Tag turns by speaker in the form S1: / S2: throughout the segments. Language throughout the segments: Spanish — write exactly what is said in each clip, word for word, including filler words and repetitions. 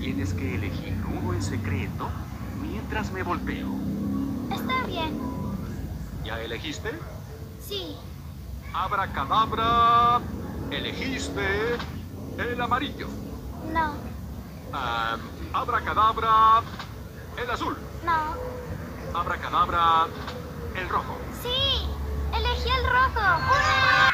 S1: Tienes que elegir uno en secreto mientras me volteo.
S2: Está bien.
S1: ¿Ya elegiste?
S2: Sí.
S1: Abracadabra. Elegiste el amarillo.
S2: No.
S1: Ah, abracadabra. El azul.
S2: No.
S1: Abracadabra. El rojo.
S2: Sí. Elegí el rojo. ¡Hurra!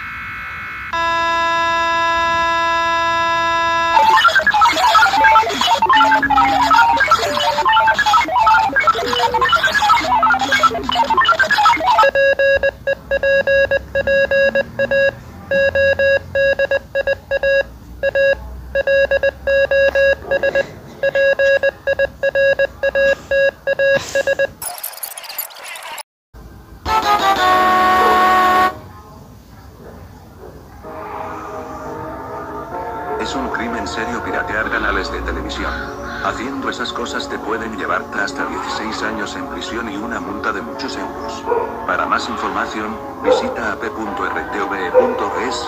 S3: Es un crimen serio piratear canales de televisión. Haciendo esas cosas te pueden llevarte hasta dieciséis años en prisión y una multa de muchos euros. Para más información, visita a p punto r t v e punto es.